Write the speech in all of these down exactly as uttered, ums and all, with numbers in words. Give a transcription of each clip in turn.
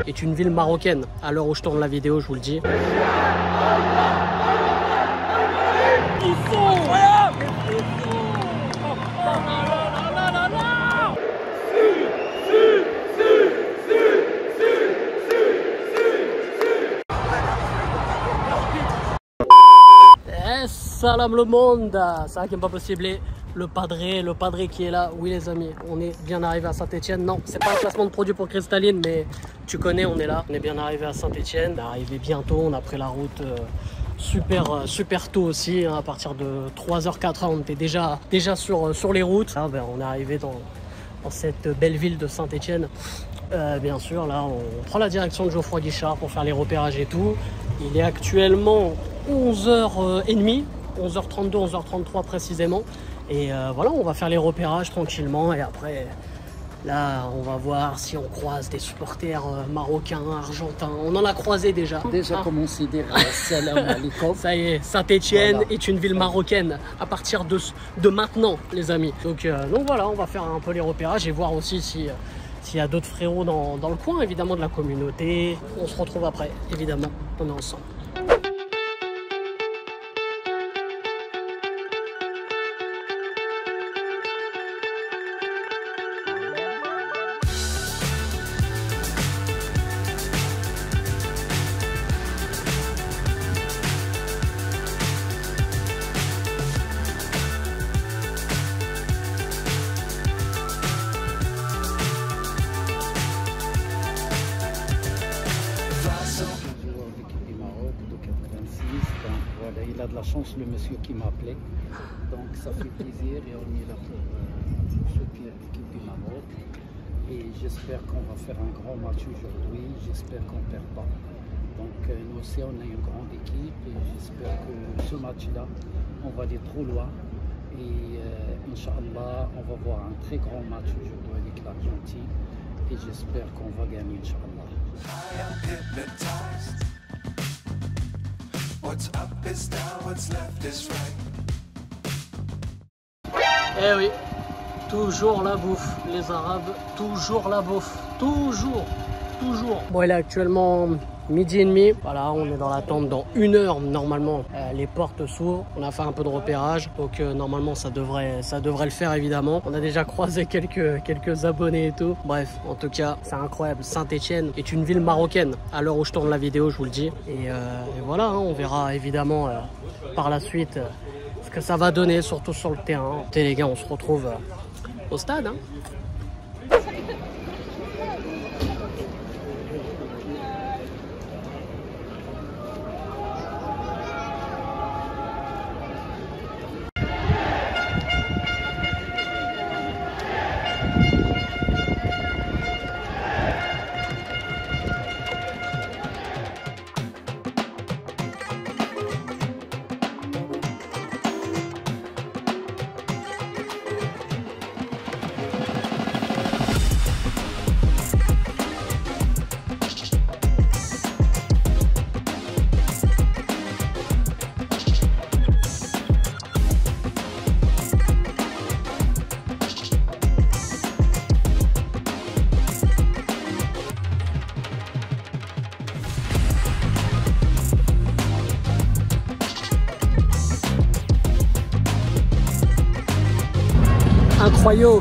est une ville marocaine. À l'heure où je tourne la vidéo, je vous le dis. Salam le monde, c'est vrai qu'il n'est pas possible. Le padré, le padré qui est là. Oui les amis, on est bien arrivé à Saint-Etienne. Non, c'est pas un placement de produit pour Cristalline, mais tu connais, on est là. On est bien arrivé à Saint-Etienne. On est arrivé bientôt, on a pris la route euh, super, euh, super tôt aussi. Hein, à partir de trois heures, quatre heures, on était déjà, déjà sur, sur les routes. Là, ben, on est arrivé dans, dans cette belle ville de Saint-Etienne. Euh, bien sûr, là, on prend la direction de Geoffroy Guichard pour faire les repérages et tout. Il est actuellement onze heures trente, onze heures trente-deux, onze heures trente-trois précisément. Et euh, voilà, on va faire les repérages tranquillement. Et après, là, on va voir si on croise des supporters euh, marocains, argentins. On en a croisé déjà. Déjà, ah. Comme on s'est dit, salam alaikum. Ça y est, Saint-Etienne voilà. est une ville marocaine à partir de, de maintenant, les amis. Donc, euh, donc voilà, on va faire un peu les repérages et voir aussi si... Euh, S'il y a d'autres frérots dans, dans le coin, évidemment, de la communauté. On se retrouve après, évidemment, on est ensemble. Il a de la chance, le monsieur qui m'a appelé. Donc ça fait plaisir et on est là pour euh, soutenir l'équipe du Maroc. Et j'espère qu'on va faire un grand match aujourd'hui. J'espère qu'on ne perd pas. Donc euh, nous aussi, on a une grande équipe et j'espère que ce match-là, on va aller trop loin. Et euh, Inch'Allah, on va voir un très grand match aujourd'hui avec l'Argentine. Et j'espère qu'on va gagner, Inch'Allah. What's up is down, what's left is right. Eh oui, toujours la bouffe, les Arabes, toujours la bouffe, toujours, toujours. Bon, il est actuellement midi et demi. Voilà, on est dans l'attente. Dans une heure, normalement, euh, les portes s'ouvrent. On a fait un peu de repérage, donc euh, normalement, ça devrait, ça devrait le faire, évidemment. On a déjà croisé quelques, quelques abonnés et tout. Bref, en tout cas, c'est incroyable. Saint-Etienne est une ville marocaine. À l'heure où je tourne la vidéo, je vous le dis. Et, euh, et voilà, hein, on verra évidemment euh, par la suite euh, ce que ça va donner, surtout sur le terrain. Et les gars, on se retrouve euh, au stade. Hein. Incroyable.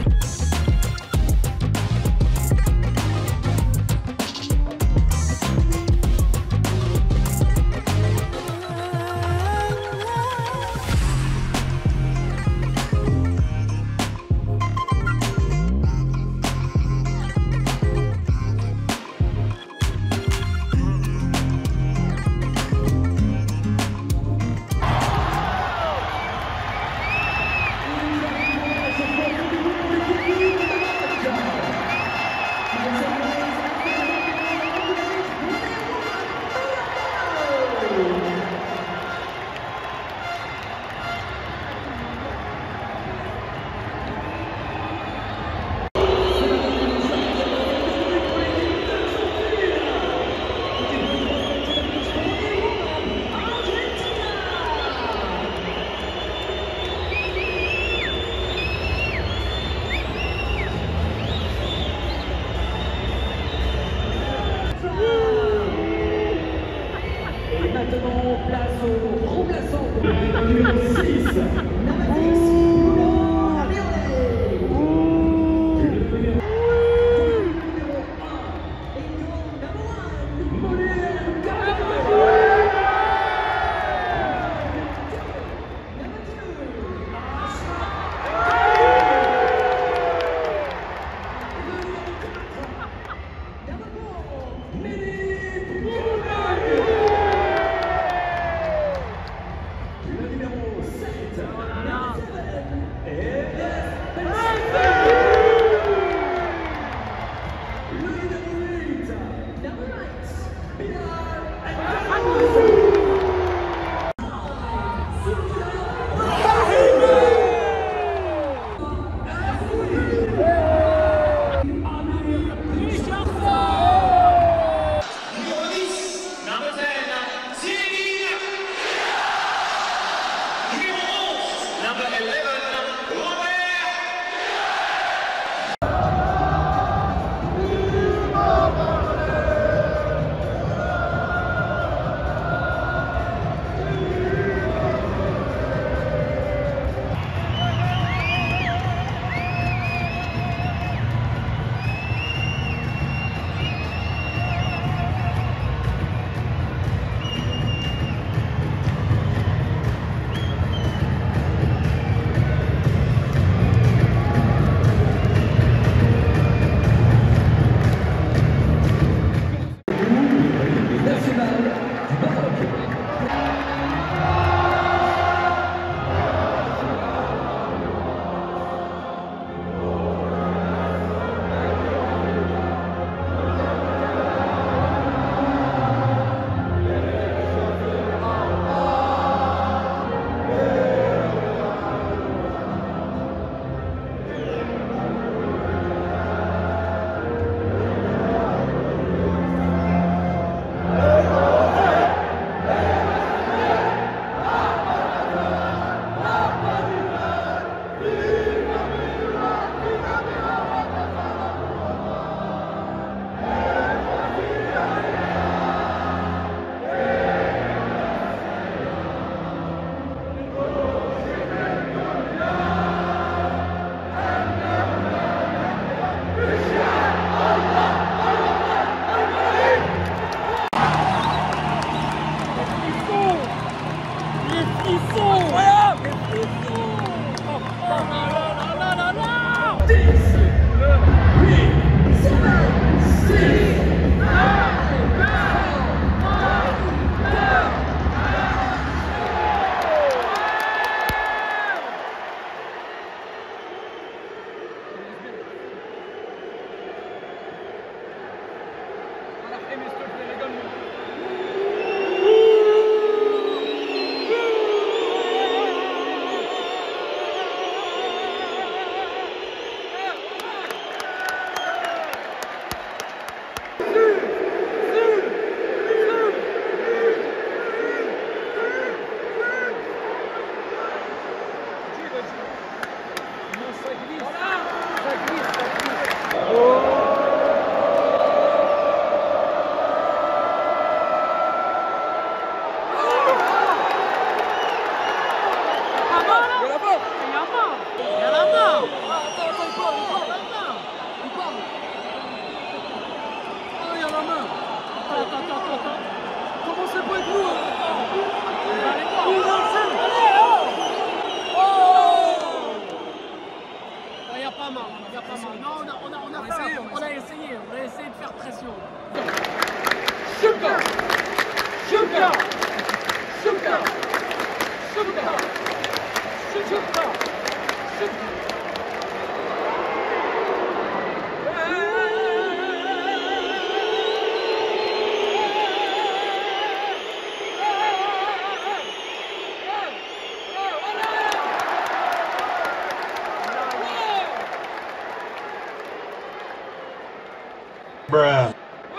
Bruh.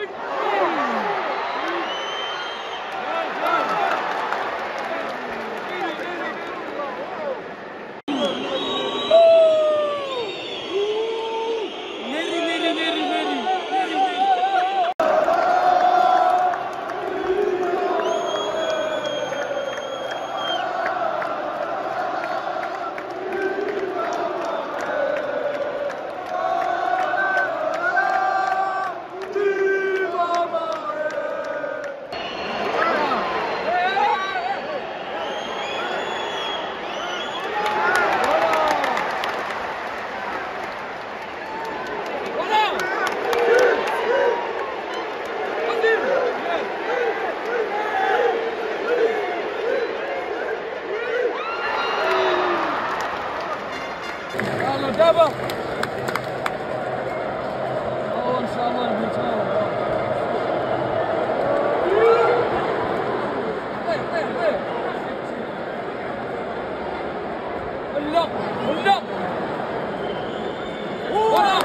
دابا اه ان شاء الله نبيتها طيب طيب طيب لا لا ورا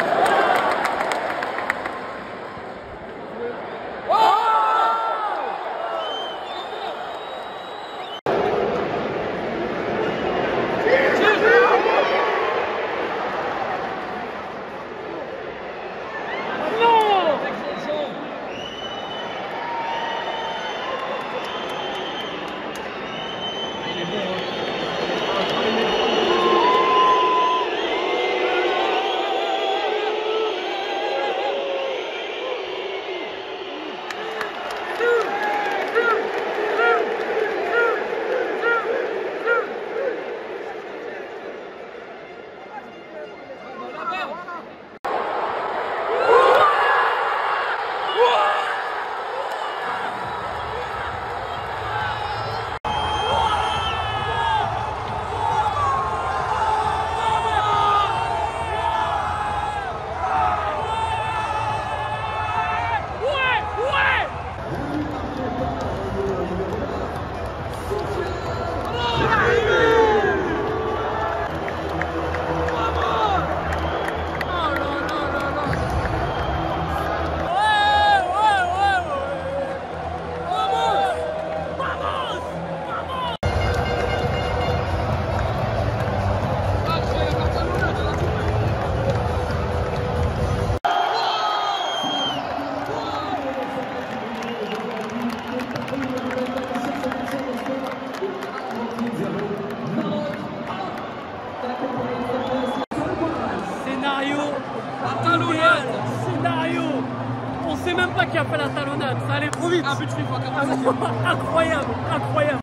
On sait même pas qui a fait la talonnade, ça allait trop vite. Un but de FIFA, incroyable, incroyable.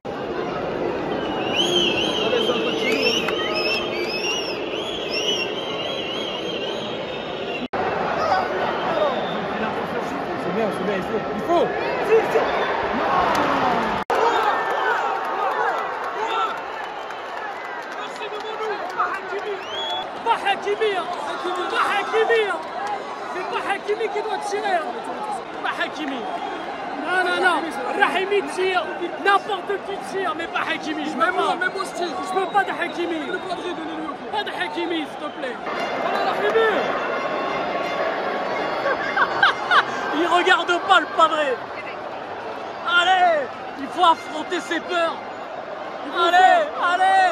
C'est bien, c'est bien, il faut, il faut. Si, si. Pas Hakimi, pas Hakimi, c'est pas Hakimi. Hakimi qui doit tirer. Pas Hakimi. Non, non, non. Rahimi tire. N'importe qui tire, mais pas Hakimi. Je veux pas. Même moi, je tire. Je veux pas de Hakimi. Pas de Hakimi, s'il te plaît. Voilà Rahimi. Il regarde pas le padré. Allez, il faut affronter ses peurs. Allez, allez.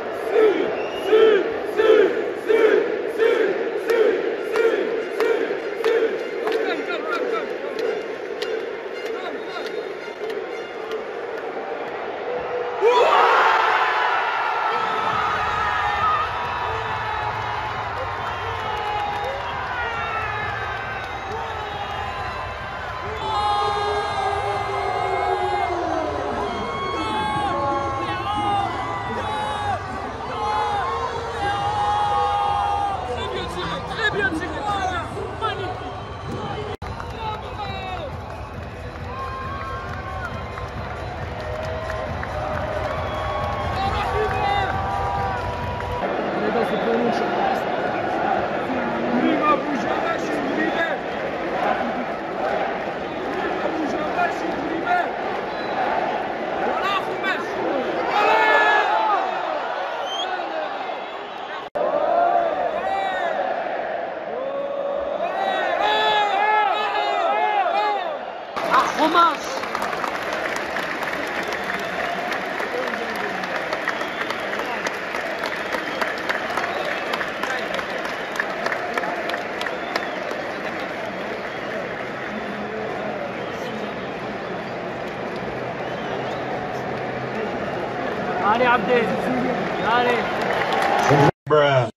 Allez Abdel, allez. Bruh.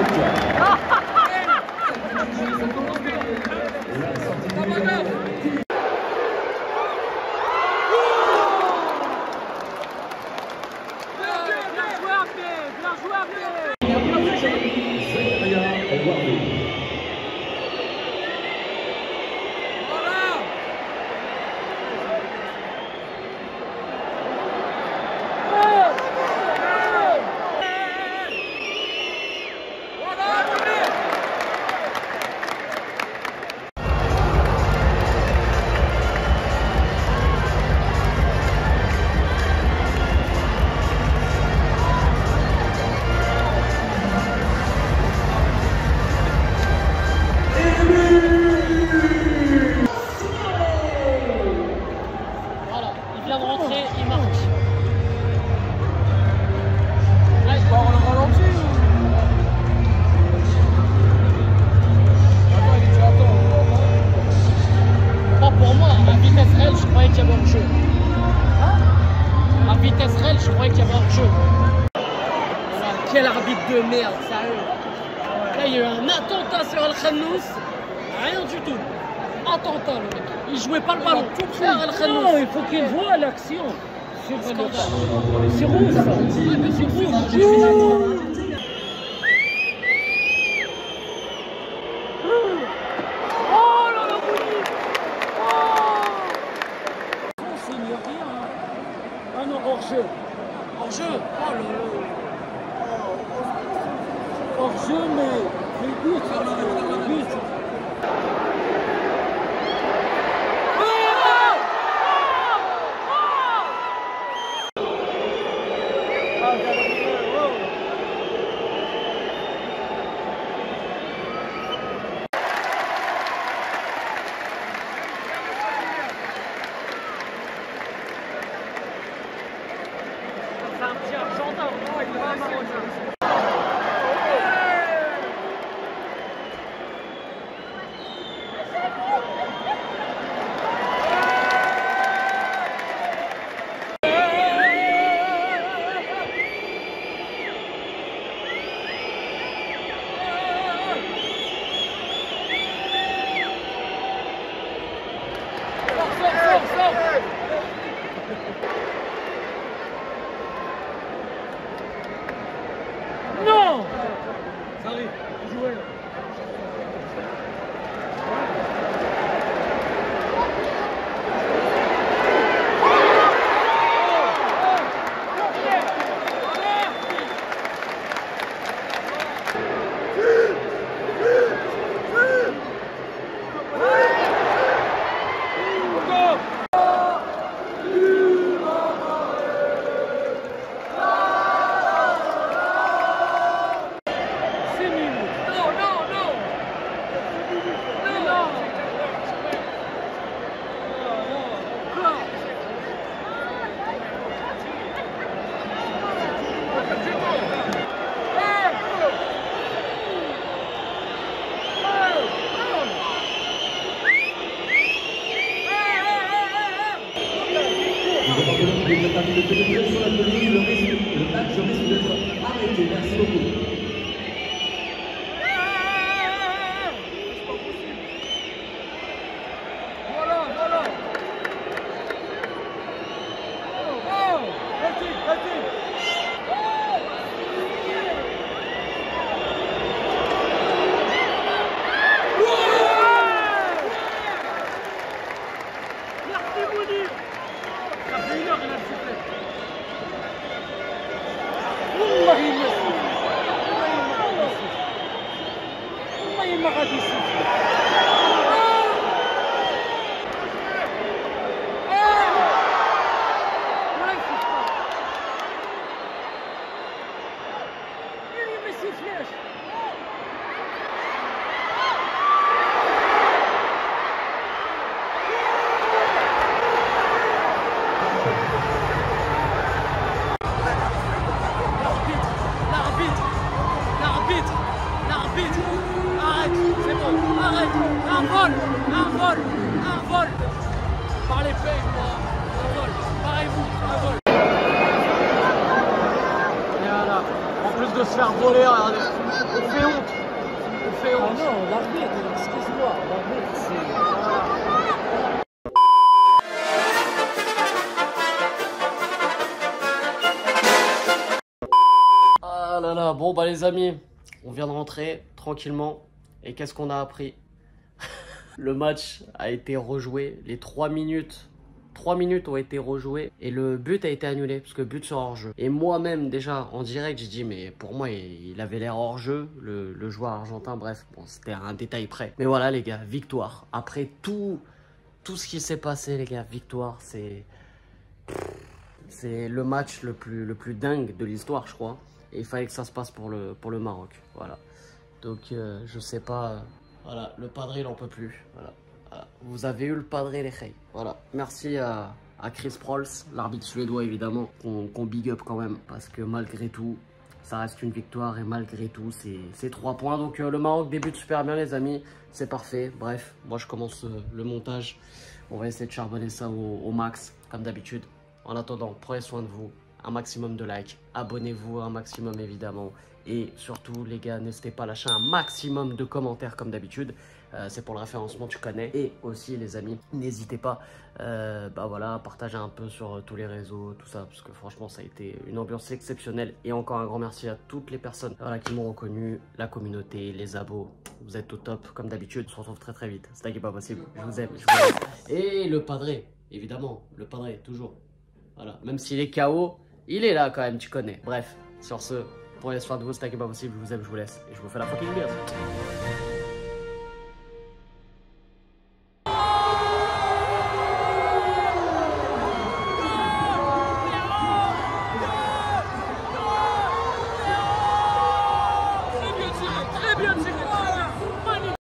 Quel arbitre de merde, sérieux. Là, il y a eu un attentat sur Al-Khannous. Rien du tout. Attentat, le mec. Il jouait pas le ballon. Tout faire Al-Khannous. Non, il faut qu'il voit l'action. C'est rouge, ça. C'est rouge. Oh là là, Bouli. On signe rien. Ah non, hors-jeu. Hors-jeu. Oh là là. Hors-jeu, mais le but, le but. C'est un petit argentin, oh, il va à Marocain. termine de pénétrer sur la pelouse, le, risque, le match risque d'être arrêté. Merci beaucoup. De se faire voler, regardez, on fait honte, on fait honte. Ah non, l'arbitre, excuse-moi, l'arbitre c'est... Ah là là, bon bah les amis, on vient de rentrer tranquillement, et qu'est-ce qu'on a appris? Le match a été rejoué, les trois minutes... trois minutes ont été rejouées et le but a été annulé parce que but sur hors-jeu. Et moi-même déjà en direct j'ai dit mais pour moi il avait l'air hors-jeu le, le joueur argentin. Bref, bon, c'était un détail près. Mais voilà les gars, victoire. Après tout, tout ce qui s'est passé les gars, victoire. C'est c'est le match le plus, le plus dingue de l'histoire je crois. Et il fallait que ça se passe pour le, pour le Maroc. Voilà. Donc euh, je sais pas, euh, voilà, le padre il en peut plus. Voilà. Vous avez eu le padre les Khey. Voilà. Merci à, à Chris Prols, l'arbitre suédois évidemment, qu'on qu'on big up quand même. Parce que malgré tout, ça reste une victoire et malgré tout, c'est trois points. Donc euh, le Maroc débute super bien les amis. C'est parfait. Bref, moi je commence euh, le montage. On va essayer de charbonner ça au, au max, comme d'habitude. En attendant, prenez soin de vous. Un maximum de likes. Abonnez-vous un maximum évidemment. Et surtout les gars, n'hésitez pas à lâcher un maximum de commentaires comme d'habitude. Euh, c'est pour le référencement, tu connais. Et aussi les amis, n'hésitez pas euh, bah voilà, à partager un peu sur euh, tous les réseaux, tout ça. Parce que franchement, ça a été une ambiance exceptionnelle. Et encore un grand merci à toutes les personnes voilà, qui m'ont reconnu, la communauté, les abos. Vous êtes au top comme d'habitude. On se retrouve très très vite. C'est qui pas possible. Je vous aime. Je vous aime. Et le padre, évidemment. Le padre, toujours. Voilà. Même s'il est K O, il est là quand même, tu connais. Bref, sur ce, pour les soirs de vous, c'est qui pas possible. Je vous aime, je vous laisse. Et je vous fais la fucking bien.